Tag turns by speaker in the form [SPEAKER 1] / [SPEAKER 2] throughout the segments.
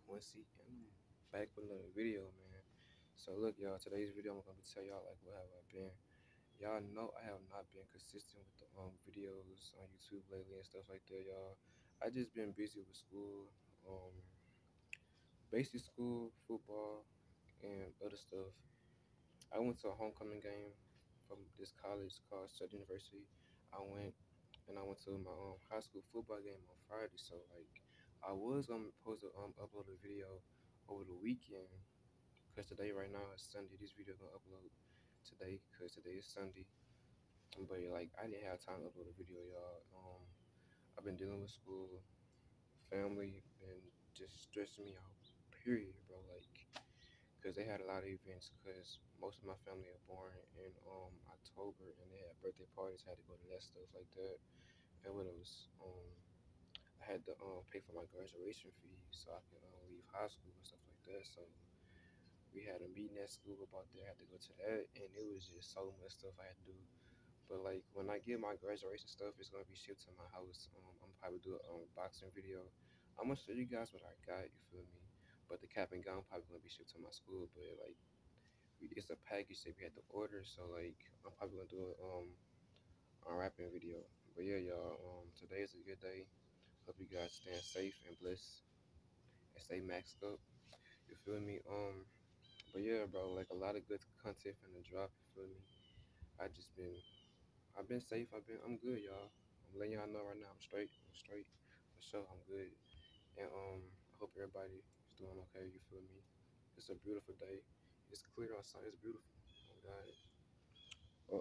[SPEAKER 1] Quincy, and I'm back with another video, man. So look, y'all, today's video I'm gonna tell y'all like what have I been. Y'all know I have not been consistent with the videos on YouTube lately and stuff like that, y'all. I just been busy with school, um, basic school, football, and other stuff. I went to a homecoming game from this college called State University. I went and I went to my high school football game on Friday. So like I was supposed to upload a video over the weekend because today right now is Sunday. This video gonna upload today because today is Sunday. But like I didn't have time to upload a video, y'all. I've been dealing with school, family, and just stressing me out. Period, bro. Like because they had a lot of events because most of my family are born in October and they had birthday parties. I had to go to that stuff like that. And what else? I had to pay for my graduation fee so I could leave high school and stuff like that. So we had a meeting at school about that. I had to go to that, and it was just so much stuff I had to do. But like when I get my graduation stuff, it's gonna be shipped to my house. I'm probably do a unboxing video. I'm gonna show you guys what I got. You feel me? But the cap and gown probably gonna be shipped to my school. But like it's a package that we had to order. So like I'm probably gonna do a unwrapping video. But yeah, y'all. Today is a good day. Hope you guys staying safe and blessed and stay maxed up. You feel me? But yeah, bro, like a lot of good content from the drop. You feel me? I just been, I've been safe. I'm good, y'all. I'm letting y'all know right now. I'm straight. I'm straight. For sure, I'm good. And I hope everybody is doing okay. You feel me? It's a beautiful day. It's clear outside. It's beautiful. Oh God. But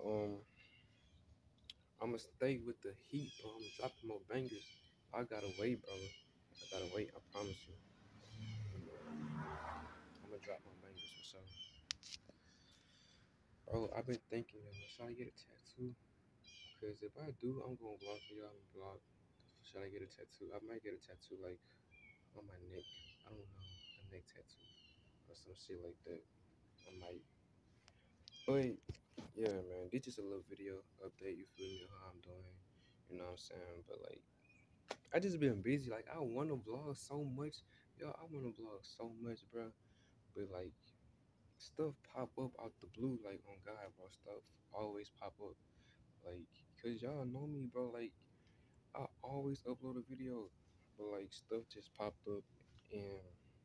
[SPEAKER 1] I'ma stay with the heat, bro. I'm dropping more bangers. I gotta wait, bro. I gotta wait. I promise you. I'm gonna drop my bangers for sure. Bro, I've been thinking, should I get a tattoo? Because if I do, I'm gonna vlog for y'all. I'm gonna vlog. Should I get a tattoo? I might get a tattoo like on my neck. I don't know, a neck tattoo or some shit like that. I might. But yeah, man, this just a little video update. You feel me? On how I'm doing. You know what I'm saying? But like, I just been busy. Like, I want to vlog so much. Yo, I want to vlog so much, bro. But like, stuff pop up out the blue. Like, on God, bro. Stuff always pop up. Like, cause y'all know me, bro. Like, I always upload a video, but like stuff just popped up, and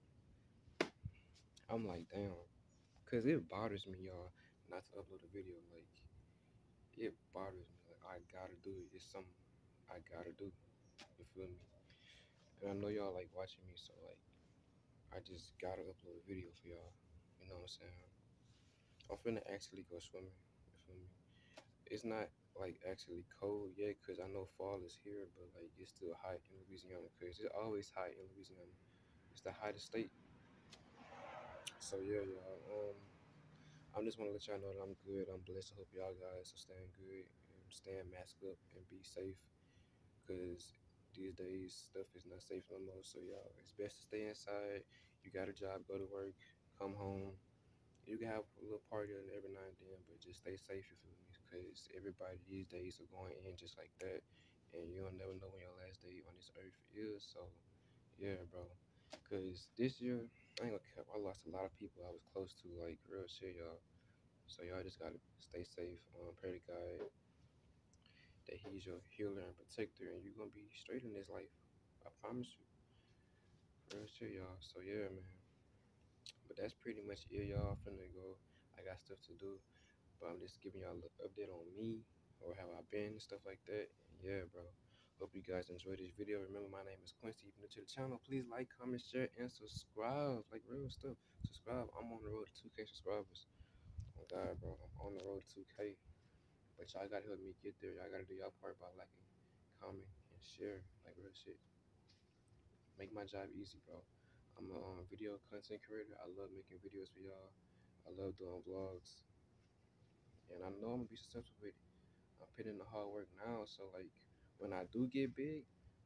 [SPEAKER 1] I'm like, damn, cause it bothers me, y'all, not to upload a video. Like, it bothers me. Like, I gotta do it. It's something I gotta do. You feel me? And I know y'all like watching me, so like, I just gotta upload a video for y'all. You know what I'm saying? I'm finna actually go swimming. You feel me? It's not like actually cold yet, cause I know fall is here, but like it's still hot in Louisiana, cause it's always hot in Louisiana. It's the hottest state. So yeah, y'all. I just want to let y'all know that I'm good. I'm blessed. I hope y'all guys are staying good and staying masked up and be safe. Cause these days stuff is not safe no more. So y'all, it's best to stay inside. You got a job, go to work, come home. You can have a little party on every now and then, but just stay safe. You feel me? Cause everybody these days are going in just like that, and you'll never know when your last day on this earth is. So yeah, bro. Cause this year, I ain't gonna cap, I lost a lot of people I was close to, like real shit, y'all. So y'all just gotta stay safe. Pray to God that He's your healer and protector, and you're gonna be straight in this life. I promise you. Real shit, y'all. So yeah, man. But that's pretty much it, y'all. Finna go. I got stuff to do, but I'm just giving y'all a little update on me or how I've been and stuff like that. And yeah, bro. Hope you guys enjoyed this video. Remember, my name is Quincy. If you're new to the channel, please like, comment, share, and subscribe. Like real stuff. Subscribe. I'm on the road to 2K subscribers. Oh God, bro. I'm on the road to 2K. But y'all gotta help me get there. Y'all gotta do y'all part by liking, comment, and share. Like real shit. Make my job easy, bro. I'm a video content creator. I love making videos for y'all. I love doing vlogs. And I know I'm gonna be successful with it. I'm putting in the hard work now. So like when I do get big,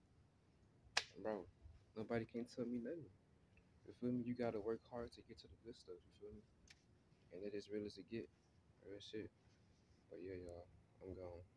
[SPEAKER 1] bro, nobody can tell me nothing. You feel me? You gotta work hard to get to the good stuff, you feel me? And it is real as it get. Real shit. But yeah, y'all, I'm gone.